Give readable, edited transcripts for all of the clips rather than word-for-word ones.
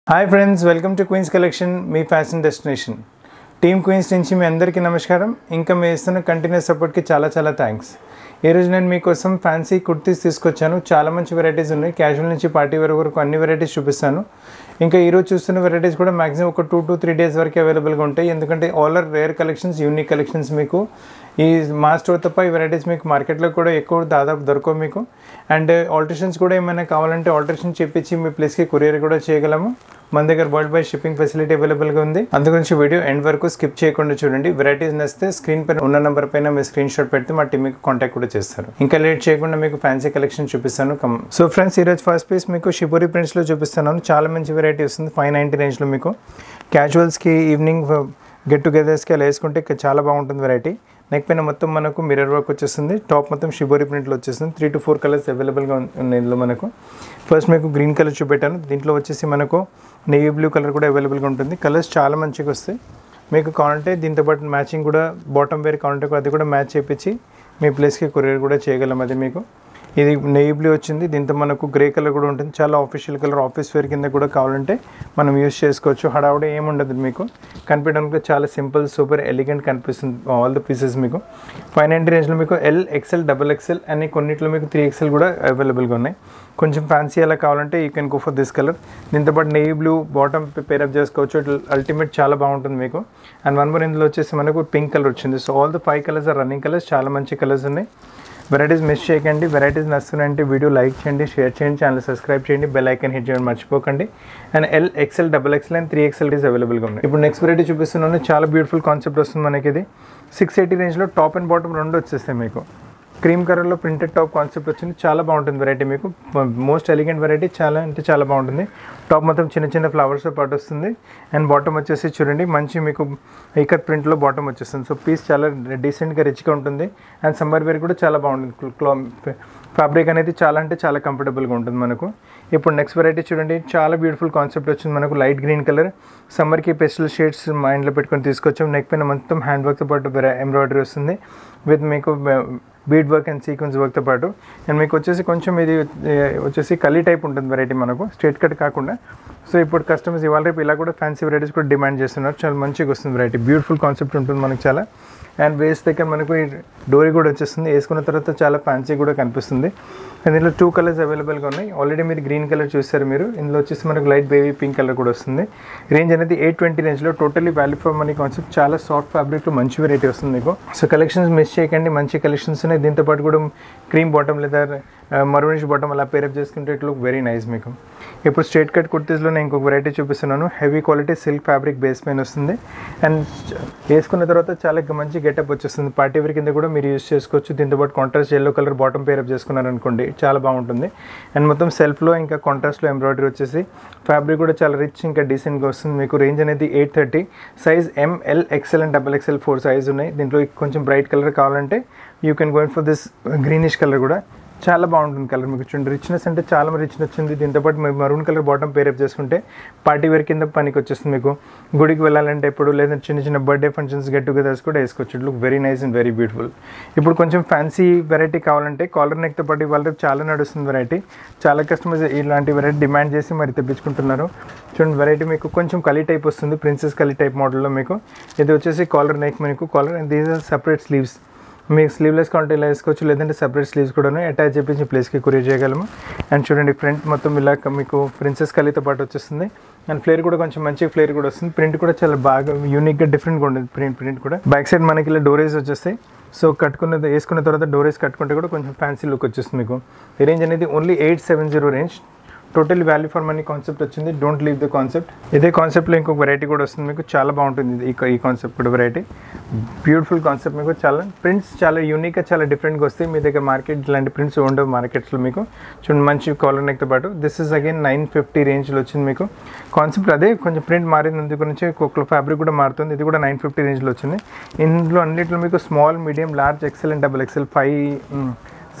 Hi friends, welcome to Queens collection, మీ fashion destination. Team Queens నుంచి మీ అందరికీ నమస్కారం. ఇంకా మీ ఇస్తున్న కంటిన్యూస్ సపోర్ట్కి చాలా థ్యాంక్స్. ఈరోజు నేను మీకోసం ఫ్యాన్సీ కుర్తీస్ తీసుకొచ్చాను. చాలా మంచి వెరైటీస్ ఉన్నాయి. క్యాజువల్ నుంచి పార్టీ వేర్ వరకు అన్ని వెరైటీస్ చూపిస్తాను. ఇంకా ఈరోజు చూస్తున్న వెరైటీస్ కూడా మ్యాక్సిమం ఒక 2 to 3 డేస్ వరకు అవైలబుల్గా ఉంటాయి. ఎందుకంటే all are rare collections, unique collections. మీకు ఈ మా స్టోర్ తప్ప ఈ వెరైటీస్ మీకు మార్కెట్లో కూడా ఎక్కువ దాదాపు దొరకవు మీకు. అండ్ ఆల్టరేషన్స్ కూడా ఏమైనా కావాలంటే ఆల్టరేషన్ చేపించి మీ ప్లేస్కి కొరియర్ కూడా చేయగలము. మన దగ్గర వరల్డ్ వైడ్ షిప్పింగ్ ఫెసిలిటీ అవైలబుల్గా ఉంది. అందుగురించి వీడియో ఎండ్ వరకు స్కిప్ చేయకుండా చూడండి. వెరైటీస్ నచ్చితే స్క్రీన్ పైన ఉన్న నెంబర్ పైన మీ స్క్రీన్ షాట్ పెడితే మా టీమ్ మీకు కాంటాక్ట్ కూడా చేస్తారు. ఇంకా లేట్ చేయకుండా మీకు ఫ్యాన్సీ కలెక్షన్ చూపిస్తాను. సో ఫ్రెండ్స్, ఈరోజు ఫస్ట్ పీస్ మీకు షిబోరి ప్రింట్స్లో చూపిస్తున్నాను. చాలా మంచి వెరైటీ వస్తుంది. 590 రేంజ్లో మీకు క్యాజువల్స్కి, ఈవినింగ్ గెట్ టుగెదర్స్కి అలా వేసుకుంటే చాలా బాగుంటుంది వెరైటీ. నెక్ పైన మొత్తం మనకు మిర్రర్ వర్క్ వచ్చేస్తుంది. టాప్ మొత్తం షిబోరి ప్రింట్లో వచ్చేస్తుంది. 3 to 4 కలర్స్ అవైలబుల్గా ఉన్నాయి ఇందులో మనకు. ఫస్ట్ మీకు గ్రీన్ కలర్ చూపెట్టాను. దీంట్లో వచ్చేసి మనకు నేవీ బ్లూ కలర్ కూడా అవైలబుల్గా ఉంటుంది. కలర్స్ చాలా మంచిగా వస్తాయి. మీకు కావాలంటే దీంతో పాటు మ్యాచింగ్ కూడా బాటమ్ వేర్ కావాలంటే అది కూడా మ్యాచ్ చేయించి మీ ప్లేస్కి కొరియర్ కూడా చేయగలం. అది మీకు ఇది నేవీ బ్లూ వచ్చింది. దీంతో మనకు గ్రే కలర్ కూడా ఉంటుంది. చాలా ఆఫీషియల్ కలర్, ఆఫీస్ వేర్ కింద కూడా కావాలంటే మనం యూస్ చేసుకోవచ్చు. హడావుడే ఏముండదు మీకు. కనిపించడానికి చాలా సింపుల్, సూపర్ ఎలిగెంట్ కనిపిస్తుంది ఆల్ ద పీసెస్. మీకు 590 రేంజ్లో మీకు ఎల్, ఎక్సెల్, XXL అని కొన్నిట్లో మీకు 3XL కూడా అవైలబుల్గా ఉన్నాయి. కొంచెం ఫ్యాన్సీ అలా కావాలంటే you can go for this colour. దీంతో పాటు నేవీ బ్లూ బాటమ్ పేరప్ చేసుకోవచ్చు. అల్టిమేట్ చాలా బాగుంటుంది మీకు. అండ్ వన్ మోర్ ఇందులో వచ్చేసి మనకు పింక్ కలర్ వచ్చింది. So all the 5 colours are running colours. చాలా మంచి కలర్స్ ఉన్నాయి. వెరైటీస్ మిస్ చేయకండి. వెరైటీస్ నచ్చుతున్నాయంటే వీడియో లైక్ చేయండి, షేర్ చేయండి, ఛానల్ సబ్స్క్రైబ్ చేయండి, బెల్ ఐకాన్ హిట్ చేయడం మర్చిపోకండి. And L, XXL, XXL and 3XL is అవైలబుల్గా ఉన్నాయి. ఇప్పుడు నెక్స్ట్ వెరైటీ చూపిస్తున్నాను. చాలా బ్యూటిఫుల్ కాన్సెప్ట్ వస్తుంది మనకి. ఇది 680 రేంజ్లో టాప్ అండ్ బాటమ్ రెండు వచ్చేస్తాయి మీకు. క్రీమ్ కలర్లో ప్రింటెడ్ టాప్ కాన్సెప్ట్ వచ్చింది. చాలా బాగుంటుంది వెరైటీ మీకు. Most elegant variety. చాలా బాగుంటుంది. టాప్ మొత్తం చిన్న ఫ్లవర్స్తో పాటు వస్తుంది. అండ్ బాటమ్ వచ్చేసి చూడండి, మంచి మీకు ఇకత్ ప్రింట్లో బాటమ్ వచ్చేస్తుంది. సో పీస్ చాలా డీసెంట్గా రిచ్గా ఉంటుంది. అండ్ సమ్మర్ వేర్ కూడా చాలా బాగుంటుంది. ఫ్యాబ్రిక్ అనేది చాలా కంఫర్టబుల్గా ఉంటుంది మనకు. ఇప్పుడు నెక్స్ట్ వెరైటీ చూడండి. చాలా బ్యూటిఫుల్ కాన్సెప్ట్ వచ్చింది మనకు. లైట్ గ్రీన్ కలర్, సమ్మర్కి పెస్టల్ షేడ్స్ మైండ్లో పెట్టుకొని తీసుకొచ్చాం. నెక్ పైన మొత్తం హ్యాండ్ వర్క్తో పాటు ఎంబ్రాయిడరీ వస్తుంది విత్ మీకు బీడ్ వర్క్ అండ్ సీక్వెన్స్ వర్క్తో పాటు. అండ్ మీకు వచ్చేసి కొంచెం ఇది వచ్చేసి కలీ టైప్ ఉంటుంది వెరైటీ మనకు, స్ట్రేట్ కట్ కాకుండా. సో ఇప్పుడు కస్టమర్స్ ఇవాళ రేపు ఇలా కూడా ఫ్యాన్సీ వెరైటీస్ కూడా డిమాండ్ చేస్తున్నారు. చాలా మంచిగా వస్తుంది వెరైటీ. బ్యూటిఫుల్ కాన్సెప్ట్ ఉంటుంది మనకు చాలా. అండ్ వేస్ట్ దగ్గర మనకు ఈ డోరీ కూడా వచ్చేస్తుంది. వేసుకున్న తర్వాత చాలా ఫ్యాన్సీ కూడా కనిపిస్తుంది. అండ్ దీంట్లో 2 కలర్స్ అవైలబుల్గా ఉన్నాయి. ఆల్రెడీ మీరు గ్రీన్ కలర్ చూస్తారు మీరు. ఇందులో వచ్చేసి మనకు లైట్ బేబీ పింక్ కలర్ కూడా వస్తుంది. రేంజ్ అనేది 820 రేంజ్లో totally value for money concept. చాలా సాఫ్ట్ ఫ్యాబ్రిక్లో మంచి వెరైటీ వస్తుంది మీకు. సో కలెక్షన్స్ మిస్ చేయకండి. మంచి కలెక్షన్స్ ఉన్నాయి. దీంతో పాటు కూడా క్రీమ్ బాటమ్ లేదా మరూనిష్ బాటమ్ అలా పేరప్ చేసుకుంటే ఇట్ లుక్ వెరీ నైస్ మీకు. ఇప్పుడు స్ట్రేట్ కట్ కుర్తీస్లో నేను ఇంకొక వెరైటీ చూపిస్తున్నాను. Heavy quality silk fabric base పైన వస్తుంది. అండ్ వేసుకున్న తర్వాత చాలా మంచి గెటప్ వచ్చేస్తుంది. పార్టీ వేర్ కింద కూడా మీరు యూస్ చేసుకోవచ్చు. దీంతో పాటు contrast yellow colour bottom pair up చేసుకున్నారనుకోండి చాలా బాగుంటుంది. అండ్ మొత్తం సెల్ఫ్లో ఇంకా కాంట్రాస్ట్లో ఎంబ్రాయిడరీ వచ్చేసి ఫ్యాబ్రిక్ కూడా చాలా రిచ్ ఇంకా డీసెంట్గా వస్తుంది మీకు. రేంజ్ అనేది 830. Size M, L, XL and XXL 4 size ఉన్నాయి. దీంట్లో కొంచెం బ్రైట్ కలర్ కావాలంటే you can go in for this greenish colour కూడా. చాలా బాగుంటుంది కలర్ మీకు. చూడండి, రిచ్నెస్ అంటే చాలా రిచ్నెస్ వచ్చింది. దీంతోపాటు మీరు మరూన్ కలర్ బాటమ్ పేరప్ చేసుకుంటే పార్టీ వేర్ కింద పనికి వచ్చేస్తుంది మీకు. గుడికి వెళ్ళాలంటే ఎప్పుడు, లేదా చిన్న బర్త్డే ఫంక్షన్స్, గెట్ టుగెదర్స్ కూడా వేసుకోవచ్చు. It look very nice and very beautiful. ఇప్పుడు కొంచెం ఫ్యాన్సీ వెరైటీ కావాలంటే కాలర్ నెక్తో పాటు ఇవాళ చాలా నడుస్తుంది వెరైటీ. చాలా కస్టమర్స్ ఇలాంటి వెరైటీ డిమాండ్ చేసి మరి తెప్పించుకుంటున్నారు. చూడండి, వెరైటీ మీకు కొంచెం కలీ టైప్ వస్తుంది. ప్రిన్సెస్ కలీ టైప్ మోడల్లో మీకు. ఇది వచ్చేసి కాలర్ నెక్ మీకు. Collar and these are separate sleeves. మీకు స్లీవ్లెస్ కావాలంటే ఇలా వేసుకోవచ్చు, లేదంటే సపరేట్ స్లీవ్స్ కూడా అటాచ్ చేపించి ప్లేస్కి కొరియర్ చేయగలము. అండ్ చూడండి, ఫ్రంట్ మొత్తం ఇలా మీకు ప్రిన్సెస్ కలీతో పాటు వచ్చేస్తుంది. అండ్ ఫ్లేర్ కూడా కొంచెం మంచి ఫ్లేర్ కూడా వస్తుంది. ప్రింట్ కూడా చాలా బాగా యూనిక్గా డిఫరెంట్గా ఉంటుంది. ప్రింట్ కూడా బ్యాక్ సైడ్ మనకి ఇలా డోరేస్ వచ్చేస్తాయి. సో వేసుకున్న తర్వాత డోరేస్ కట్టుకుంటే కూడా కొంచెం ఫ్యాన్సీ లుక్ వచ్చేస్తుంది మీకు. ఈ రేంజ్ అనేది only 870 range. Total value for money concept వచ్చింది. Don't leave the concept. ఇదే కాన్సెప్ట్లో ఇంకొక వెరైటీ కూడా వస్తుంది మీకు. చాలా బాగుంటుంది ఈ కాన్సెప్ట్ కూడా వెరైటీ. బ్యూటిఫుల్ కాన్సెప్ట్ మీకు. చాలా ప్రింట్స్ చాలా యూనిక్గా చాలా డిఫరెంట్గా వస్తాయి. మీ దగ్గర మార్కెట్ ఇలాంటి ప్రింట్స్ ఉండవు మార్కెట్స్లో మీకు. చూడండి, మంచి కాలర్ నెక్తో పాటు. దిస్ ఇస్ అగైన్ 950 రేంజ్లో వచ్చింది మీకు. కాన్సెప్ట్ అదే, కొంచెం ప్రింట్ మారింది. అందుకు నుంచి ఒక్కొక్క ఫ్యాబ్రిక్ కూడా మారుతుంది. ఇది కూడా 950 రేంజ్లో వచ్చింది. ఇందులో అన్నింటిలో మీకు small, medium, large, XL and XXL 5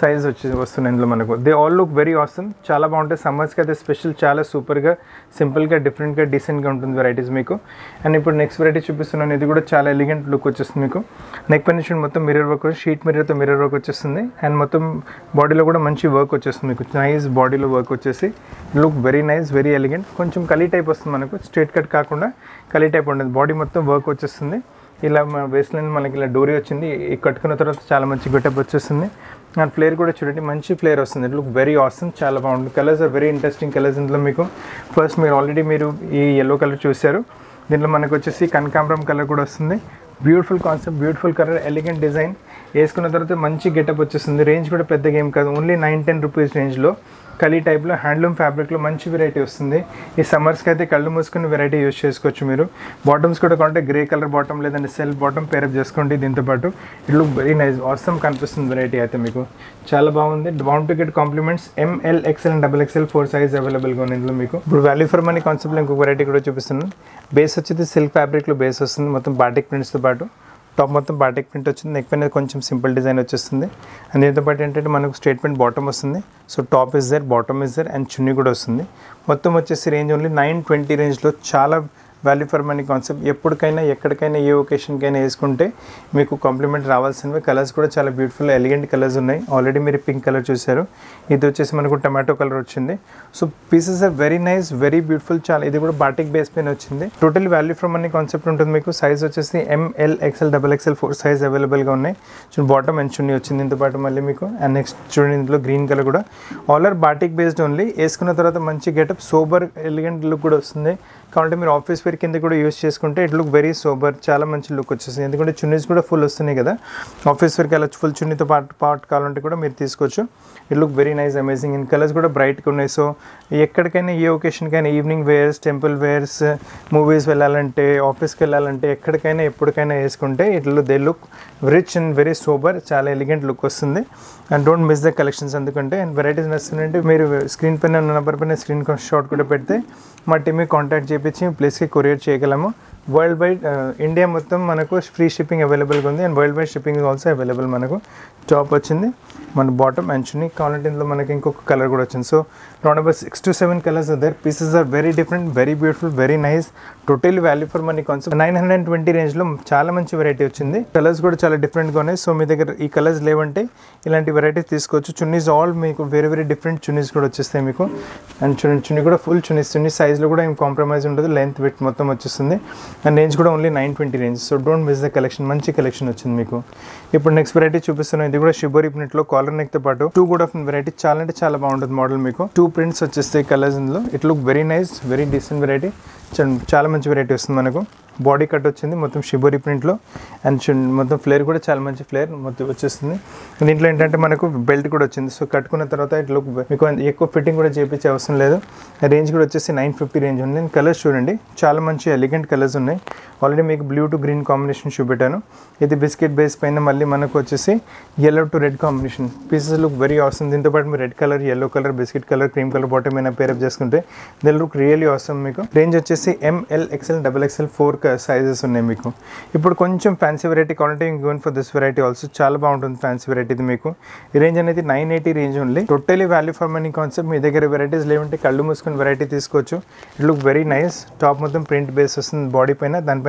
size వస్తున్నాయి ఇందులో మనకు. They all look very awesome, చాలా బాగుంటాయి. సమ్మర్స్కి అయితే స్పెషల్, చాలా సూపర్గా, సింపుల్గా, డిఫరెంట్గా, డీసెంట్గా ఉంటుంది వెరైటీస్ మీకు. అండ్ ఇప్పుడు నెక్స్ట్ వెరైటీ చూపిస్తున్నాను. ఇది కూడా చాలా ఎలిగెంట్ లుక్ వచ్చేస్తుంది మీకు. నెక్ పై నుంచి మొత్తం మిర్రర్ వర్క్, షీట్ మిర్రర్తో మిర్రర్ వర్క్ వచ్చేస్తుంది. అండ్ మొత్తం బాడీలో కూడా మంచి వర్క్ వచ్చేస్తుంది మీకు. నైస్ బాడీలో వర్క్ వచ్చేసి look very nice, very elegant. కొంచెం కలీ టైప్ వస్తుంది మనకు, స్ట్రేట్ కట్ కాకుండా కలీ టైప్ ఉంటుంది. బాడీ మొత్తం వర్క్ వచ్చేస్తుంది. ఇలా వేస్ట్ లైన్ మనకి ఇలా డోరీ వచ్చింది. ఈ కట్టుకున్న తర్వాత చాలా మంచి గెటప్ వచ్చేస్తుంది. అండ్ ఫ్లేర్ కూడా చూడండి, మంచి ఫ్లేర్ వస్తుంది. ఇట్ లుక్ వెరీ ఆసమ్, చాలా బాగుంటుంది. Colours are very interesting colours ఇందులో మీకు. ఫస్ట్ మీరు ఆల్రెడీ ఈ ఎల్లో కలర్ చూశారు. దీంట్లో మనకు వచ్చేసి కనకాంబరం కలర్ కూడా వస్తుంది. Beautiful concept, beautiful colour, elegant design. వేసుకున్న తర్వాత మంచి గెటప్ వచ్చేస్తుంది. రేంజ్ కూడా పెద్ద గేమ్ కాదు, ఓన్లీ 9-10 రూపీస్ రేంజ్లో కలీ టైప్లో హ్యాండ్లూమ్ ఫ్యాబ్రిక్లో మంచి వెరైటీ వస్తుంది. ఈ సమ్మర్స్కి అయితే కళ్ళు మూసుకుని వెరైటీ యూస్ చేసుకోవచ్చు మీరు. బాటమ్స్ కూడా కొంటే గ్రే కలర్ బాటమ్ లేదంటే సెల్ఫ్ బాటమ్ పేరప్ చేసుకోండి దీంతో పాటు. It look very nice, awesome కనిపిస్తుంది వెరైటీ అయితే మీకు. చాలా బాగుంది. Bound to get compliments. ML, XL and XXL 4 size అవైలబుల్గా ఉంది ఇందులో మీకు. ఇప్పుడు వాల్యూ ఫర్ మనీ కాన్సెప్ట్లో ఇంకొక వెరైటీ కూడా చూపిస్తున్నాను. బేస్ వచ్చేది సిల్క్ ఫ్యాబ్రిక్లో బేస్ వస్తుంది, మొత్తం బాటిక్ ప్రింట్స్తో పాటు. టాప్ మొత్తం బాటిక్ ప్రింట్ వచ్చింది. నెక్ పైన కొంచెం సింపుల్ డిజైన్ వచ్చేస్తుంది. అండ్ దీంతో పాటు ఏంటంటే మనకు స్టేట్మెంట్ బాటమ్ వస్తుంది. So top is there, bottom is there and చున్నీ కూడా వస్తుంది. మొత్తం వచ్చేసి రేంజ్ ఓన్లీ 920 రేంజ్లో చాలా వాల్యూ ఫర్ మనీ కాన్సెప్ట్. ఎప్పటికైనా ఎక్కడికైనా ఏ ఒకేషన్కైనా వేసుకుంటే మీకు కాంప్లిమెంట్ రావాల్సినవి. కలర్స్ కూడా చాలా బ్యూటిఫుల్ ఎలిగెంట్ కలర్స్ ఉన్నాయి. ఆల్రెడీ మీరు పింక్ కలర్ చూశారు. ఇది వచ్చేసి మనకు టమాటో కలర్ వచ్చింది. So pieces are very nice, very beautiful. చాలా ఇది కూడా బాటిక్ బేస్ పైన వచ్చింది. Total value for money concept ఉంటుంది మీకు. సైజ్ వచ్చేసి ML, XL, XXL 4 సైజ్ అవైలబుల్గా ఉన్నాయి. చూడండి బాటమ్ అండ్ చున్నీ వచ్చింది దీంతో పాటు మళ్ళీ మీకు. అండ్ నెక్స్ట్ చూడండి ఇందులో గ్రీన్ కలర్ కూడా. All are batik based only. వేసుకున్న తర్వాత మంచి గెటప్, సోబర్ ఎలిగెంట్ లుక్ కూడా వస్తుంది. కాబట్టి మీరు ఆఫీస్ వేర్ కింద కూడా యూస్ చేసుకుంటే ఇట్ లుక్ వెరీ సోబర్, చాలా మంచి లుక్ వచ్చేస్తుంది. ఎందుకంటే చున్నీస్ కూడా ఫుల్ వస్తున్నాయి కదా, ఆఫీస్ వేర్కి అలా ఫుల్ చున్నీతో పాటు కావాలంటే కూడా మీరు తీసుకోవచ్చు. It look very nice, amazing. In colours కూడా బ్రైట్గా ఉన్నాయి. సో ఎక్కడికైనా ఏ ఒకేషన్కైనా, evening wears, temple wears, movies వెళ్ళాలంటే, ఆఫీస్కి వెళ్ళాలంటే, ఎక్కడికైనా ఎప్పటికైనా వేసుకుంటే ఇట్లా they look rich and very sober, చాలా ఎలిగెంట్ లుక్ వస్తుంది. And don't miss the collections. ఎందుకంటే అండ్ వెరైటీస్ నచ్చుతుందంటే మీరు స్క్రీన్ పైన నెంబర్ పైన స్క్రీన్ షాట్ కూడా పెడితే మా టీమ్కి కాంటాక్ట్ చేయించి ప్లేస్కి కొరియర్ చేయగలము. వరల్డ్ వైడ్, ఇండియా మొత్తం మనకు ఫ్రీ షిప్పింగ్ అవైలబుల్గా ఉంది. And world wide shipping also available. మనకు టాప్ వచ్చింది, మన బాటమ్ అండ్ చున్నీ. కావాలంటే ఇందులో మనకి ఇంకొక కలర్ కూడా వచ్చింది. So round about 6 to 7 colours other. Pieces are very different, very beautiful, very nice. Total value for money concept. 920 రేంజ్లో చాలా మంచి వెరైటీ వచ్చింది. కలర్స్ కూడా చాలా డిఫరెంట్గా ఉన్నాయి. సో మీ దగ్గర ఈ కలర్స్ లేవంటే ఇలాంటి వెరైటీస్ తీసుకోవచ్చు. చున్నీస్ ఆల్ మీకు వెరీ వెరీ డిఫరెంట్ చున్నీస్ కూడా వచ్చేస్తాయి మీకు. అండ్ చూడండి చున్నీ కూడా ఫుల్ చున్నీస్. చున్నీ సైజ్లో కూడా ఏం కాంప్రమైజ్ ఉండదు. లెంత్ విడ్త్ మొత్తం వచ్చేస్తుంది. అండ్ రేంజ్ కూడా only 920 range. So don't miss the collection, మంచి కలెక్షన్ వచ్చింది మీకు. ఇప్పుడు నెక్స్ట్ వెరైటీ చూపిస్తున్నాను. ఇది కూడా షిబోరి ప్రింట్లో కాలర్ నెక్తో పాటు 2 కూడా వెరైటీ. చాలా అంటే చాలా బాగుంటుంది మోడల్ మీకు. 2 ప్రింట్స్ వచ్చేస్తాయి కలర్స్ ఇందులో. It look very nice, very decent variety. చాలా మంచి వెరైటీ వస్తుంది మనకు. బాడీ కట్ వచ్చింది మొత్తం షిబోరి ప్రింట్లో. అండ్ మొత్తం ఫ్లేర్ కూడా చాలా మంచి ఫ్లేర్ మొత్తం వచ్చేస్తుంది. దీంట్లో ఏంటంటే మనకు బెల్ట్ కూడా వచ్చింది. సో కట్టుకున్న తర్వాత ఇట్లా మీకు ఎక్కువ ఫిట్టింగ్ కూడా చేయించే అవసరం లేదు. రేంజ్ కూడా వచ్చేసి 950 రేంజ్ ఉంది. కలర్స్ చూడండి, చాలా మంచి ఎలిగెంట్ కలర్స్ ఉన్నాయి. ఆల్రెడీ మీకు బ్లూ టు గ్రీన్ కాంబినేషన్ చూపెట్టాను. ఇది బిస్కెట్ బేస్ పైన మళ్ళీ మనకు వచ్చేసి yellow to red combination. Pieces look very awesome. దీంతో పాటు మీరు red colour, yellow colour, biscuit colour, cream colour bottom అయినా పేరప్ చేసుకుంటే దే లుక్ రియల్లీ ఆసమ్ మీకు. రేంజ్ వచ్చేసి ML, XL, XXL 4 సైజెస్ ఉన్నాయి మీకు. ఇప్పుడు కొంచెం ఫ్యాన్సీ వెరైటీ కావాలంటే gone for this variety also. చాలా బాగుంటుంది ఫ్యాన్సీ వెరైటీ ఇది మీకు. ఈ రేంజ్ అనేది 980 range only. Totally value for money concept. మీ దగ్గర వెరైటీస్ లేవంటే కళ్ళు మూసుకుని వెరైటీ తీసుకోవచ్చు. It look very nice. Top మొత్తం ప్రింట్ బేస్ వస్తుంది బాడీ పైన. దానిపైన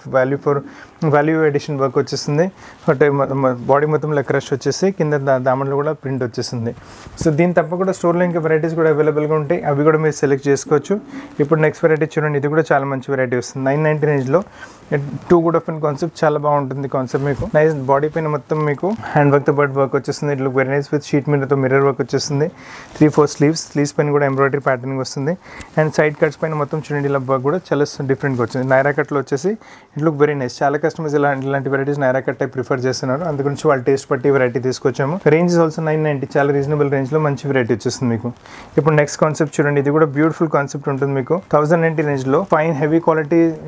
వాల్యూ ఎడిషన్ వర్క్ వచ్చేస్తుంది. బాడీ మొత్తం క్రష్ వచ్చేసి కింద దామన్లో కూడా ప్రింట్ వచ్చేస్తుంది. సో దీని తప్ప కూడా స్టోర్లో ఇంకా వెరైటీస్ కూడా అవైలబుల్గా ఉంటాయి. అవి కూడా మీరు సెలెక్ట్ చేసుకోవచ్చు. ఇప్పుడు నెక్స్ట్ వెరైటీ చూడండి. ఇది కూడా చాలా మంచి వెరైటీ వస్తుంది. 990 రేంజ్లో 2 కూడా కాన్సెప్ట్. చాలా బాగుంటుంది కాన్సెప్ట్ మీకు. నైస్ బాడీ పైన మొత్తం మీకు హ్యాండ్ వర్క్తో పాటు వర్క్ వచ్చేస్తుంది. It look very nice. With sheet మీదతో మిర్రర్ వర్క్ వచ్చేస్తుంది. 3-4 స్లీవ్స్ పైన కూడా ఎంబ్రాయిడరీ ప్యాటర్న్ వస్తుంది. అండ్ సైడ్ కట్స్ పైన మొత్తం చూడండి ఇలా వర్క్ కూడా చాలా డిఫరెంట్గా వచ్చింది. నైరా కట్లో వచ్చేసి ఇట్ లుక్ వెరీ నైస్. చాలా కస్టమర్స్ ఇలాంటి varieties Naira cut type prefer చేస్తున్నారు. అందుగురించి వాళ్ళ టేస్ట్ పట్టి వెరైటీ తీసుకొచ్చాము. Range also 990. చాలా రీజనబుల్ రేంజ్లో మంచి వెరైటీ వచ్చేస్తుంది మీకు. ఇప్పుడు నెక్స్ట్ కాన్సెప్ట్ చూడండి. ఇది కూడా బ్యూటిఫుల్ కాన్సెప్ట్ ఉంటుంది మీకు. 1090 రేంజ్లో ఫైన్ హెవీ క్వాలిటీ రియాన్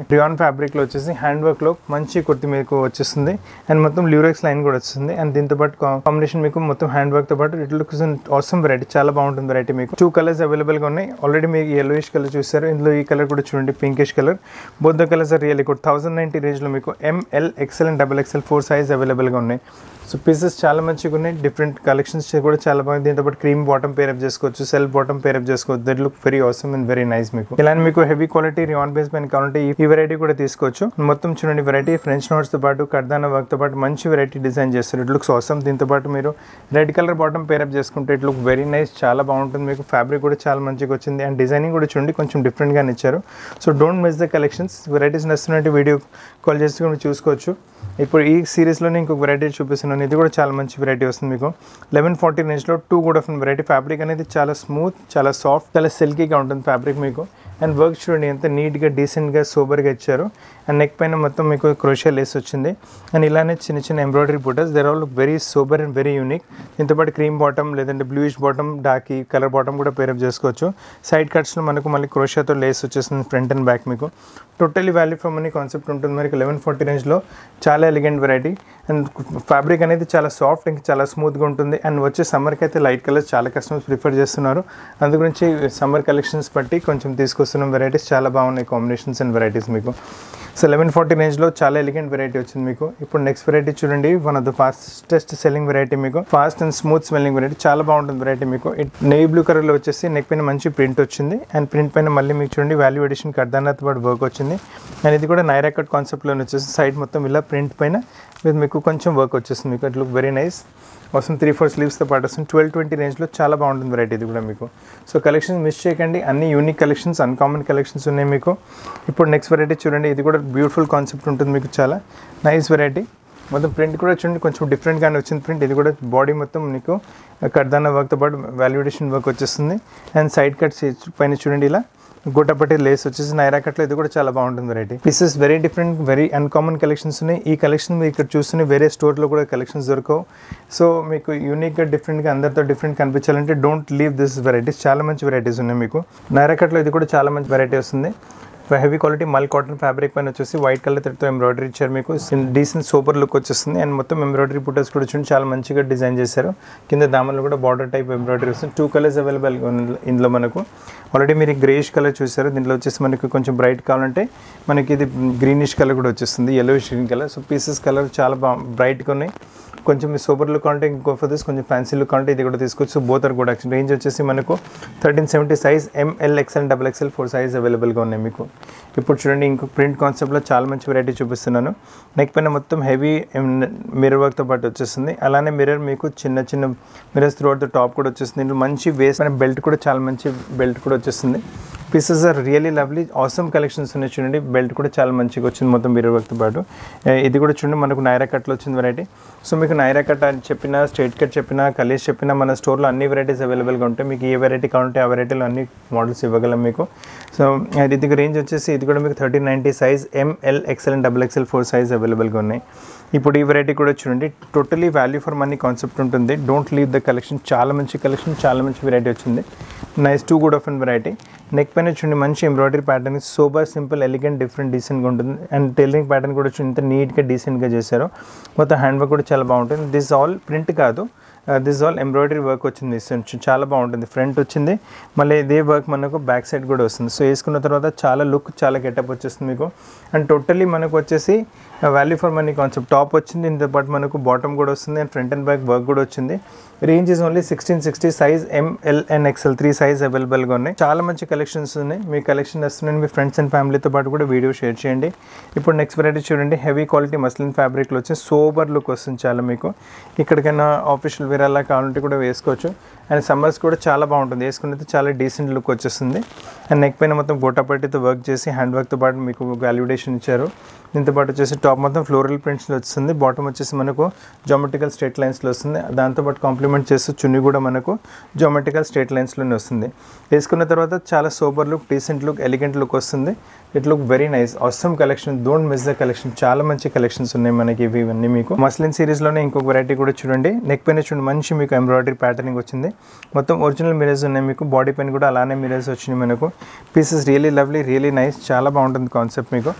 ఫ్యాబ్రిక్లో వచ్చేసి హ్యాండ్ వర్క్లో మంచి కుర్తి మీకు వచ్చేస్తుంది అండ్ మొత్తం ల్యూరెక్స్ లైన్ కూడా వస్తుంది అండ్ దీంతో పాటు కాంబినేషన్ మీకు మొత్తం హ్యాండ్ వర్క్తో పాటు ఇట్ లుక్స్ ఆసమ్ వెరైటీ, చాలా బాగుంటుంది వెరైటీ. మీకు 2 కలర్స్ అవైలబుల్గా ఉన్నాయి. ఆల్రెడీ మీకు yellowish కలర్ చూసారు, ఇందులో ఈ కలర్ కూడా చూడండి pinkish colour. Both the colours are really good. 1090 రేంజ్లో మీకు ML, XL and XXL 4 size అవైలబుల్గా ఉన్నాయి. సో పీసెస్ చాలా మంచిగా ఉన్నాయి, డిఫరెంట్ కలెక్షన్స్ కూడా చాలా బాగుంది. దీంతో పాటు క్రీమ్ బాటమ్ పేరప్ చేసుకోవచ్చు, సెల్ఫ్ బాటమ్ పేరప్ చేసుకోవచ్చు. That look very awesome and very nice. మీకు ఇలానే మీకు హెవీ క్వాలిటీ రియాన్ బేస్ పైన కావాలంటే ఈ వెరైటీ కూడా తీసుకోవచ్చు. మొత్తం చూడండి వెరైటీ ఫ్రెంచ్ నోట్స్తో పాటు కర్దానా వర్క్తో పాటు మంచి వెరైటీ డిజైన్ చేస్తారు. It looks awesome. దీంతో పాటు మీరు రెడ్ కలర్ బాటమ్ పేరప్ చేసుకుంటే ఇట్ లుక్ వెరీ నైస్, చాలా బాగుంటుంది. మీకు ఫ్యాబ్రిక్ కూడా చాలా మంచిగా వచ్చింది అండ్ డిజైనింగ్ కూడా చూడండి కొంచెం డిఫరెంట్గా ఇచ్చారు. So don't miss the collections. Varieties నచ్చినట్టు వీడియో కాల్ చేసి కూడా చూసుకోవచ్చు. ఇప్పుడు ఈ సిరీస్లోనే ఇంకొక వెరైటీ చూపిస్తున్నాను. ఇది కూడా చాలా మంచి వెరైటీ వస్తుంది మీకు 1140 రేంజ్లో. 2 కూడా వెరైటీ. ఫ్యాబ్రిక్ అనేది చాలా స్మూత్, చాలా సాఫ్ట్, చాలా సిల్కీగా ఉంటుంది ఫ్యాబ్రిక్ మీకు. అండ్ వర్క్ చూడండి ఎంత నీట్గా డీసెంట్గా సోబర్గా ఇచ్చారు. అండ్ నెక్ పైన మొత్తం మీకు క్రోషియా లేస్ వచ్చింది అండ్ ఇలానే చిన్న చిన్న ఎంబ్రాయిడరీ బూటస్. There all very sober and very unique. దీంతో పాటు క్రీమ్ బాటమ్ లేదంటే bluish bottom, dark colour bottom కూడా పేరప్ చేసుకోవచ్చు. సైడ్ కట్స్లో మనకు మళ్ళీ క్రోషియాతో లేస్ వచ్చేస్తుంది ఫ్రంట్ అండ్ బ్యాక్. మీకు totally value for money concept ఉంటుంది. మనకి 1140 రేంజ్లో చాలా ఎలిగెంట్ వెరైటీ అండ్ ఫ్యాబ్రిక్ అనేది చాలా సాఫ్ట్ ఇంకా చాలా స్మూత్గా ఉంటుంది. అండ్ వచ్చే సమ్మర్కి అయితే లైట్ కలర్స్ చాలా కస్టమర్స్ ప్రిఫర్ చేస్తున్నారు. అందు గురించి సమ్మర్ కలెక్షన్స్ బట్టి కొంచెం తీసుకొస్తున్నాం వెరైటీస్. చాలా బాగున్నాయి కాంబినేషన్స్ అండ్ వెరైటీస్ మీకు. సో 1140 రేంజ్లో చాలా ఎలిగెంట్ వెరైటీ వచ్చింది మీకు. ఇప్పుడు నెక్స్ట్ వెరైటీ చూడండి, one of the fastest selling variety మీకు. Fast and smooth smelling variety, చాలా బాగుంటుంది వెరైటీ మీకు. నేవీ బ్లూ కలర్లో వచ్చేసి నెక్ పైన మంచి ప్రింట్ వచ్చింది అండ్ ప్రింట్ పైన మళ్ళీ మీకు చూడండి వాల్యూ ఎడిషన్ కర్దానాతో పాటు వర్క్ వచ్చింది. అండ్ ఇది కూడా నైరా కట్ కాన్సెప్ట్లో వచ్చేసి సైడ్ మొత్తం ఇలా ప్రింట్ పైన మీకు కొంచెం వర్క్ వచ్చేస్తుంది మీకు. It look very nice. వస్తుంది 3-4 స్లీవ్స్తో పాటు వస్తుంది. 1220 రేంజ్లో చాలా బాగుంటుంది వెరైటీ ఇది కూడా మీకు. సో కలెక్షన్స్ మిస్ చేయకండి, అన్ని యూనిక్ కలెక్షన్స్, అన్కామన్ కలెక్షన్స్ ఉన్నాయి మీకు. ఇప్పుడు నెక్స్ట్ వెరైటీ చూడండి, ఇది కూడా బ్యూటిఫుల్ కాన్సెప్ట్ ఉంటుంది మీకు, చాలా నైస్ వెరైటీ. మొత్తం ప్రింట్ కూడా చూడండి కొంచెం డిఫరెంట్గానే వచ్చింది ప్రింట్. ఇది కూడా బాడీ మొత్తం మీకు కర్దానా వర్క్తో పాటు వాల్యుడేషన్ వర్క్ వచ్చేస్తుంది అండ్ సైడ్ కట్స్ పైన చూడండి ఇలా గోటపట్టి లేస్ వచ్చేసి నైరా కట్లో. ఇది కూడా చాలా బాగుంటుంది variety. Pieces very different, very uncommon collections ఉన్నాయి. ఈ కలెక్షన్ మీరు ఇక్కడ చూస్తున్న వేరే స్టోర్లో కూడా కలెక్షన్స్ దొరకవు. సో మీకు యూనిక్గా డిఫరెంట్గా అందరితో డిఫరెంట్ కనిపించాలంటే డోంట్ లీవ్ దిస్ వెరైటీస్. చాలా మంచి వెరైటీస్ ఉన్నాయి మీకు. నైరా కట్లో ఇది కూడా చాలా మంచి వెరైటీ వస్తుంది. Heavy quality mul cotton fabric పైన వచ్చేసి వైట్ కలర్ తో ఎంబ్రాయిడరీ ఇచ్చారు మీకు. డీసెంట్ సూపర్ లుక్ వచ్చేస్తుంది అండ్ మొత్తం ఎంబ్రాయిడరీ బుటస్ కూడా చూడండి చాలా మంచిగా డిజైన్ చేశారు. కింద దామన్లో కూడా బార్డర్ టైప్ ఎంబ్రాయిడరీ వస్తుంది. 2 కలర్స్ అవైలబుల్ ఇందులో మనకు. ఆల్రెడీ మీరు గ్రేష్ కలర్ చూసారు, దీంట్లో వచ్చేసి మనకి కొంచెం బ్రైట్ కావాలంటే మనకి ఇది గ్రీనిష్ కలర్ కూడా వచ్చేస్తుంది, yellowish green colour. So pieces colour చాలా బ్రైట్గా ఉన్నాయి. కొంచెం సూపర్ లుక్ అంటే ఇంకో ఫర్ దిస్ కొంచెం ఫ్యాన్సీ లుక్ అంటే ఇది కూడా తీసుకోవచ్చు. బోత్ ఆర్ కూడా రేంజ్ వచ్చేసి మనకు 1370 size, ML, XL and XXL 4 size అవైలబుల్గా ఉన్నాయి మీకు. ఇప్పుడు చూడండి ఇంకో ప్రింట్ కాన్సెప్ట్లో చాలా మంచి వెరైటీ చూపిస్తున్నాను. నెక్ పైన మొత్తం హెవీ మిర్రర్ వర్క్తో పాటు వచ్చేస్తుంది. అలానే మిర్రర్ మీకు చిన్న చిన్న mirrors throughout the top కూడా వచ్చేస్తుంది. ఇందులో మంచి వేస్ట్ పైన బెల్ట్ కూడా చాలా మంచి బెల్ట్ కూడా వచ్చేస్తుంది. Pieces are really lovely, awesome collections ఉన్నాయి చూడండి. బెల్ట్ కూడా చాలా మంచిగా వచ్చింది మొత్తం మిర్రర్ వర్క్తో పాటు. ఇది కూడా చూడండి మనకు నైరా కట్లో వచ్చింది వెరైటీ. సో మీకు నైరా కట్ అని చెప్పినా, స్ట్రైట్ కట్ చెప్పినా, కలీస్ చెప్పినా మన స్టోర్లో అన్ని వెరైటీస్ అవైలబుల్గా ఉంటాయి. మీకు ఏ వెరైటీ కావాలంటే ఆ వెరైటీలో అన్ని మోడల్స్ ఇవ్వగలం మీకు. సో ఇది రేంజ్ వచ్చేసి ఇది కూడా మీకు 1390 size, ML, XL and XXL 4 size అవైలబుల్గా ఉన్నాయి. ఇప్పుడు ఈ వెరైటీ కూడా చూడండి totally value for money concept ఉంటుంది. Don't leave the collection. చాలా మంచి కలెక్షన్, చాలా మంచి వెరైటీ వచ్చింది. Nice 2 good of and variety. Neck పైన చూడండి మంచి embroidery pattern, super simple elegant different డీసెంట్గా ఉంటుంది. అండ్ టైలరింగ్ ప్యాటర్న్ కూడా ఇంత నీట్గా డీసెంట్గా చేశారు. మొత్తం హ్యాండ్ వర్క్ కూడా చాలా బాగుంటుంది. దిస్ ఆల్ ప్రింట్ కాదు, దిస్ ఆల్ ఎంబ్రాయిడరీ వర్క్ వచ్చింది. చాలా బాగుంటుంది. ఫ్రంట్ వచ్చింది, మళ్ళీ ఇదే వర్క్ మనకు బ్యాక్ సైడ్ కూడా వస్తుంది. సో వేసుకున్న తర్వాత చాలా లుక్, చాలా గెటప్ వచ్చేస్తుంది మీకు. అండ్ టోటలీ మనకు వచ్చేసి value for money concept. Top వచ్చింది, దీంతో పాటు మనకు బాటమ్ కూడా వస్తుంది and front and back work కూడా వచ్చింది. Range is only 1660 size, ML and XL 3 size అవైలబుల్గా ఉన్నాయి. చాలా మంచి కలెక్షన్స్ ఉన్నాయి. మీ కలెక్షన్ వస్తున్నాయి, మీ ఫ్రెండ్స్ అండ్ ఫ్యామిలీతో పాటు కూడా వీడియో షేర్ చేయండి. ఇప్పుడు నెక్స్ట్ వెరైటీ చూడండి, హెవీ క్వాలిటీ మస్లిన్ ఫ్యాబ్రిక్లో వచ్చి సోబర్ లుక్ వస్తుంది చాలా మీకు. ఇక్కడికైనా ఆఫీషియల్ వేర్ అలా కావాలంటే కూడా వేసుకోవచ్చు. అండ్ సమ్మర్స్ కూడా చాలా బాగుంటుంది, వేసుకున్నది చాలా డీసెంట్ లుక్ వచ్చేస్తుంది. అండ్ నెక్ పైన మొత్తం గోటాపట్టితో వర్క్ చేసి హ్యాండ్ వర్క్తో పాటు మీకు వాల్యుడేషన్ ఇచ్చారు. దీంతో పాటు వచ్చేసి టాప్ మొత్తం ఫ్లోరల్ ప్రింట్స్లో వస్తుంది. బాటమ్ వచ్చేసి మనకు జామెట్రికల్ స్ట్రేట్ లైన్స్లో వస్తుంది. దాంతోపాటు కాంప్లిమెంట్ చేస్తూ చున్నీ కూడా మనకు జామెట్రికల్ స్ట్రేట్ లైన్స్లోనే వస్తుంది. వేసుకున్న తర్వాత చాలా super look, decent look, elegant look వస్తుంది. It look very nice, awesome collection. Don't miss the collection. చాలా మంచి కలెక్షన్స్ ఉన్నాయి మనకి ఇవన్నీ మీకు. మస్లిన్ సిరీస్లోనే ఇంకొక వెరైటీ కూడా చూడండి. నెక్ పైన చూడండి మంచి మీకు ఎంబ్రాయిడరీ ప్యాటర్నింగ్ వచ్చింది. మొత్తం ఒరిజినల్ మిరర్స్ ఉన్నాయి మీకు. బాడీ పైన కూడా అలానే మిరర్స్ వచ్చినాయి మనకు. Pieces really lovely, really nice, చాలా బాగుంటుంది కాన్సెప్ట్ మీకు.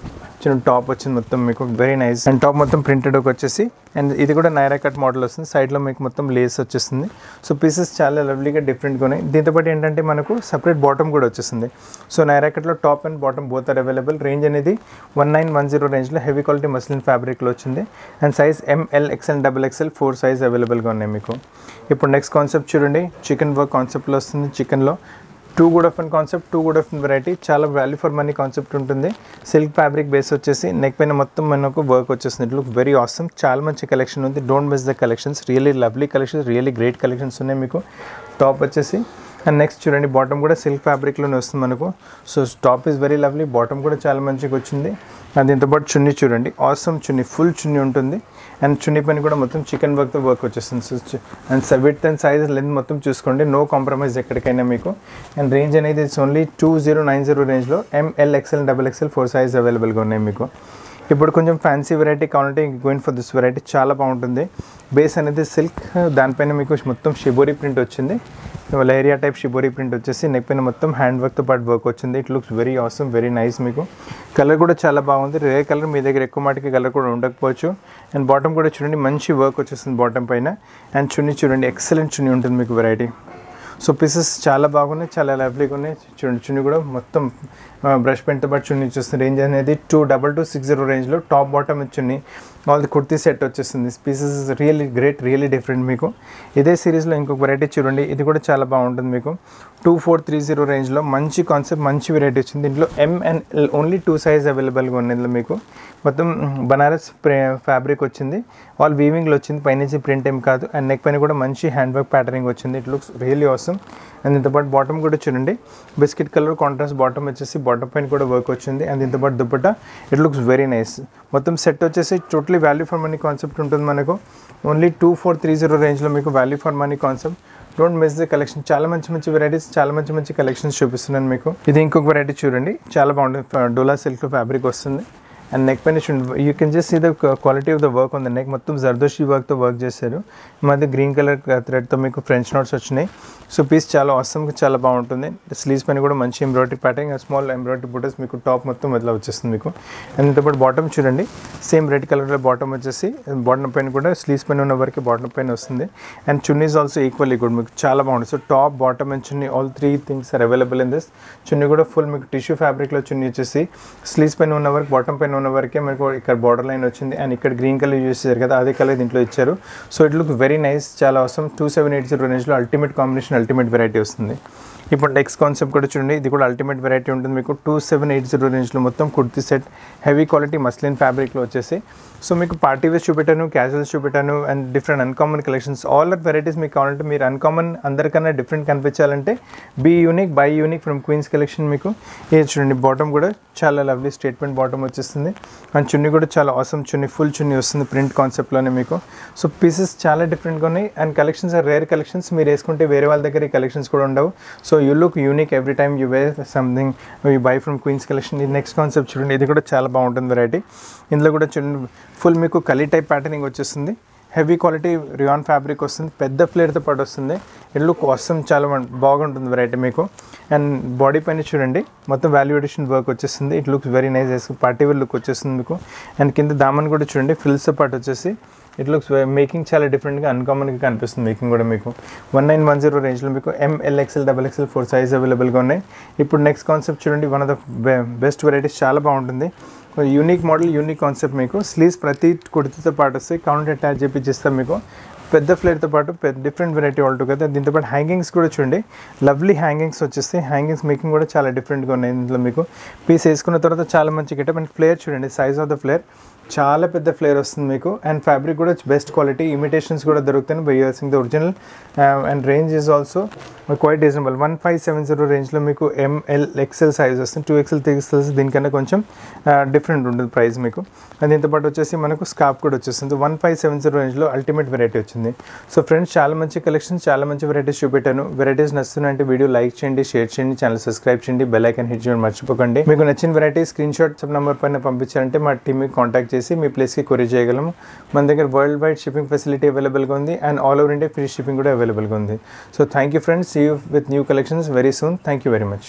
చిన్న టాప్ వచ్చింది మొత్తం మీకు వెరీ నైస్. అండ్ టాప్ మొత్తం ప్రింటెడ్ వచ్చేసి, అండ్ ఇది కూడా నైరా కట్ మోడల్ వస్తుంది. సైడ్లో మీకు మొత్తం లేస్ వచ్చేస్తుంది. సో పీసెస్ చాలా లవ్లీగా డిఫరెంట్గా ఉన్నాయి. దీంతోపాటు ఏంటంటే మనకు సపరేట్ బాటమ్ కూడా వచ్చేస్తుంది. సో నైరా కట్లో top and bottom both are available. Range అనేది 1910 రేంజ్లో హెవీ క్వాలిటీ మస్లిన్ ఫ్యాబ్రిక్లో వచ్చింది. And size ML, XL, XXL 4 size అవైలబుల్గా ఉన్నాయి మీకు. ఇప్పుడు నెక్స్ట్ కాన్సెప్ట్ చూడండి, చికెన్ వర్క్ కాన్సెప్ట్లో వస్తుంది. చికెన్లో two good of and concept, two good of and variety, చాలా వాల్యూ ఫర్ మనీ కాన్సెప్ట్ ఉంటుంది. సిల్క్ ఫ్యాబ్రిక్ బేస్ వచ్చేసి నెక్ పైన మొత్తం మనకు వర్క్ వచ్చేస్తుంది. It look very awesome. చాలా మంచి కలెక్షన్ ఉంది. Don't miss the collections. Really lovely collections, really great collections ఉన్నాయి మీకు. టాప్ వచ్చేసి అండ్ నెక్స్ట్ చూడండి, బాటమ్ కూడా సిల్క్ ఫ్యాబ్రిక్లోనే వస్తుంది మనకు. So top is very lovely, bottom కూడా చాలా మంచిగా వచ్చింది. అండ్ దీంతోపాటు చున్నీ చూడండి, ఆసమ్ చున్నీ, ఫుల్ చున్నీ ఉంటుంది. అండ్ చున్నీ పైన కూడా మొత్తం చికెన్ వర్క్తో వర్క్ వచ్చేస్తుంది. So and width and size length మొత్తం చూసుకోండి, నో కాంప్రమైజ్ ఎక్కడికైనా మీకు. అండ్ రేంజ్ అనేది ఇట్స్ ఓన్లీ 2090 రేంజ్లో ML, XL, XXL 4 సైజ్ అవైలబుల్గా ఉన్నాయి మీకు. ఇప్పుడు కొంచెం ఫ్యాన్సీ వెరైటీ కావాలంటే గోయింగ్ ఫర్ దిస్ వెరైటీ చాలా బాగుంటుంది. బేస్ అనేది సిల్క్, దానిపైన మీకు మొత్తం షిబోరీ ప్రింట్ వచ్చింది. లైరియా టైప్ షిబోరీ ప్రింట్ వచ్చేసి నెక్ పైన మొత్తం హ్యాండ్ వర్క్తో పాటు వర్క్ వచ్చింది. It looks very awesome, very nice మీకు. కలర్ కూడా చాలా బాగుంది. రేర్ కలర్ మీ దగ్గర ఎక్కువ మాటికి కలర్ కూడా ఉండకపోవచ్చు. అండ్ బాటమ్ కూడా చూడండి, మంచి వర్క్ వచ్చేస్తుంది బాటమ్ పైన. అండ్ చున్నీ చూడండి, ఎక్సలెంట్ చున్నీ ఉంటుంది మీకు వెరైటీ. సో పీసెస్ చాలా బాగున్నాయి, చాలా లవ్లీగా ఉన్నాయి. చూడండి చున్నీ కూడా మొత్తం బ్రష్ పెయింట్తో పాటు చున్నీ వచ్చేస్తుంది. రేంజ్ అనేది 2260 రేంజ్లో top bottom chunni all the kurti set వచ్చేస్తుంది. Pieces really great, really different మీకు. ఇదే సిరీస్లో ఇంకొక వెరైటీ చూడండి, ఇది కూడా చాలా బాగుంటుంది మీకు. 2430 రేంజ్లో మంచి కాన్సెప్ట్, మంచి వెరైటీ వచ్చింది. దీంట్లో ML ఓన్లీ 2 సైజ్ అవైలబుల్గా ఉంది. ఇందులో మీకు మొత్తం బనారస్ ఫ్యాబ్రిక్ వచ్చింది, ఆల్ వీవింగ్లో వచ్చింది, పైనుంచి ప్రింట్ ఏం కాదు. అండ్ నెక్ పైన కూడా మంచి హ్యాండ్ వర్క్ ప్యాటర్నింగ్ వచ్చింది. It looks really awesome. And దీంతోపాటు బాటమ్ కూడా చూడండి, బిస్కెట్ కలర్ కాంట్రాస్ట్ బాటమ్ వచ్చేసి, బాటమ్ పైన కూడా వర్క్ వచ్చింది. అండ్ దీంతోపాటు dupatta, it looks very nice. మొత్తం సెట్ వచ్చేసి totally value for money concept ఉంటుంది మనకు. ఓన్లీ 2430 రేంజ్లో మీకు value for money concept. Don't miss the collection. చాలా మంచి మంచి వెరైటీస్, చాలా మంచి మంచి కలెక్షన్స్ చూపిస్తున్నాను మీకు. ఇది ఇంకొక వెరైటీ చూడండి, చాలా బాగుంటుంది. డోలా సిల్క్ ఫ్యాబ్రిక్ వస్తుంది. అండ్ నెక్ పైన చూడండి, you can just see the quality of the work on the neck. మొత్తం జర్దోషి వర్క్తో వర్క్ చేశారు. ఈ మధ్య గ్రీన్ కలర్ థ్రెడ్తో మీకు ఫ్రెంచ్ నోట్స్ వచ్చినాయి. సో పీస్ చాలా ఆసమ్గా చాలా బాగుంటుంది. స్లీవ్స్ పైన కూడా మంచి ఎంబ్రాయిడరీ ప్యాటర్న్, స్మాల్ ఎంబ్రాయిడరీ బుటస్ మీకు టాప్ మొత్తం వదిలా వచ్చేస్తుంది మీకు. అండ్ ఇంతపాటు బాటమ్ చూడండి, సేమ్ రెడ్ కలర్లో బాటమ్ వచ్చేసి, బాటమ్ పైన కూడా స్లీవ్స్ పైన ఉన్న వరకు బాటమ్ పైన వస్తుంది. And chunnis also equally good మీకు, చాలా బాగుంటుంది. So top, bottom and chunni all 3 things are available in this. Chunni కూడా ఫుల్ మీకు టిష్యూ ఫ్యాబ్రిక్లో చున్నీ వచ్చేసి, స్లీవ్స్ పైన ఉన్న వరకు, బాటమ్ పైన ఉన్న వరకే మీకు ఇక్కడ బార్డర్ లైన్ వచ్చింది. అండ్ ఇక్కడ గ్రీన్ కలర్ యూజ్ చేశారు కదా, అదే కలర్ దీంట్లో ఇచ్చారు. So it look very nice, చాలా అవసరం. 2780 రేంజ్లో అల్టిమేట్ కాంబినేషన్, అల్టిమేట్ వెరైటీ వస్తుంది. ఇప్పుడు నెక్స్ట్ కాన్సెప్ట్ కూడా చూడండి, ఇది కూడా అల్టిమేట్ వెరైటీ ఉంటుంది మీకు. 2780 రేంజ్లో మొత్తం kurti set, heavy quality muslin ఫ్యాబ్రిక్లో వచ్చేసి. సో మీకు పార్టీ వేర్స్ చూపెట్టాను, క్యాజువల్స్ చూపెట్టాను, and different uncommon collections. All are varieties మీకు కావాలంటే, మీరు అన్కామన్ అందరికన్నా డిఫరెంట్ కనిపించాలంటే be unique, buy unique from Queens collection మీకు. ఇది చూడండి, బాటమ్ కూడా చాలా లవ్లీ స్టేట్మెంట్ బాటమ్ వచ్చేస్తుంది. అండ్ చున్నీ కూడా చాలా ఆసమ్ చున్నీ, ఫుల్ చున్నీ వస్తుంది ప్రింట్ కాన్సెప్ట్లోనే మీకు. సో పీసెస్ చాలా డిఫరెంట్గా ఉన్నాయి. And collections are rare collections. మీరు వేసుకుంటే వేరే వాళ్ళ దగ్గర ఈ కలెక్షన్స్ కూడా ఉండవు. So you look unique every time you wear something you buy from Queens collection. ఇది నెక్స్ట్ కాన్సెప్ట్ చూడండి, ఇది కూడా చాలా బాగుంటుంది వెరైటీ. ఇందులో కూడా చూడండి, ఫుల్ మీకు కలీ టైప్ ప్యాటర్నింగ్ వచ్చేస్తుంది. హెవీ క్వాలిటీ రియాన్ ఫ్యాబ్రిక్ వస్తుంది, పెద్ద ఫ్లేర్తో పాటు వస్తుంది. ఇట్ లుక్ ఆసమ్, చాలా బాగుంటుంది వెరైటీ మీకు. అండ్ బాడీ పైన చూడండి, మొత్తం వాల్యూ ఎడిషన్ వర్క్ వచ్చేస్తుంది. It looks very nice, party wear look వచ్చేస్తుంది మీకు. అండ్ కింద దామన్ కూడా చూడండి, ఫ్రిల్స్తో పాటు వచ్చేసి, ఇట్ లుక్స్ మేకింగ్ చాలా డిఫరెంట్గా, అన్కామన్గా కనిపిస్తుంది మేకింగ్ కూడా మీకు. 1910 రేంజ్లో మీకు ML, XL, XXL 4 సైజ్ అవైలబుల్గా ఉన్నాయి. ఇప్పుడు నెక్స్ట్ కాన్సెప్ట్ చూడండి, one of the best varieties, చాలా బాగుంటుంది. యూనిక్ మోడల్, యూనిక్ కాన్సెప్ట్ మీకు. స్లీవ్స్ ప్రతి కుర్తీతో పాటు వస్తాయి, కౌంట్ అటాచ్ చేపిస్తాం మీకు. పెద్ద ఫ్లేర్తో పాటు డిఫరెంట్ వెరైటీ ఆల్ టుగెదర్. దీంతోపాటు హ్యాంగింగ్స్ కూడా చూడండి, లవ్లీ హ్యాంగింగ్స్ వచ్చేస్తాయి. హ్యాంగింగ్స్ మేకింగ్ కూడా చాలా డిఫరెంట్గా ఉన్నాయి ఇందులో మీకు. పీస్ వేసుకున్న తర్వాత చాలా మంచి గెటప్. అండ్ ఫ్లేర్ చూడండి, సైజ్ ఆఫ్ ద ఫ్లేర్ చాలా పెద్ద ఫ్లేర్ వస్తుంది మీకు. అండ్ ఫ్యాబ్రిక్ కూడా బెస్ట్ క్వాలిటీ, ఇమిటేషన్స్ కూడా దొరుకుతాయి by using the original. And range is also quite reasonable. 1570 రేంజ్లో మీకు ML, XL సైజ్ వస్తుంది. 2XL, 3XL దీనికన్నా కొంచెం డిఫరెంట్ ఉంటుంది ప్రైస్ మీకు. అండ్ దీంతోపాటు వచ్చేసి మనకు స్కార్ఫ్ కూడా వచ్చేస్తుంది. 1570 రేంజ్లో అల్టిమేట్ వెరైటీ వచ్చింది. సో ఫ్రెండ్స్, చాలా మంచి కలెక్షన్, చాలా మంచి వెరైటీస్ చూపెట్టాను. వెరైటీస్ నచ్చుతున్నాయంటే వీడియో లైక్ చేయండి, షేర్ చేయండి, ఛానల్ సబ్స్క్రైబ్ చేయండి, బెల్ ఐకాన్ హిట్ చేయడం మర్చిపోకండి. మీకు నచ్చిన వెరైటీ స్క్రీన్ షాట్ నెంబర్ పైన పంపించారంటే మా టీమ్కి కాంటాక్ట్ చేసి మీ ప్లేస్కి కొరియర్ చేయగలము. మన దగ్గర వరల్డ్ వైడ్ షిప్పింగ్ ఫెసిలిటీ అవైలబుల్గా ఉంది. And all over India free shipping కూడా అవైలబుల్గా ఉంది. So thank you friends, see you with new collections very soon. Thank you very much.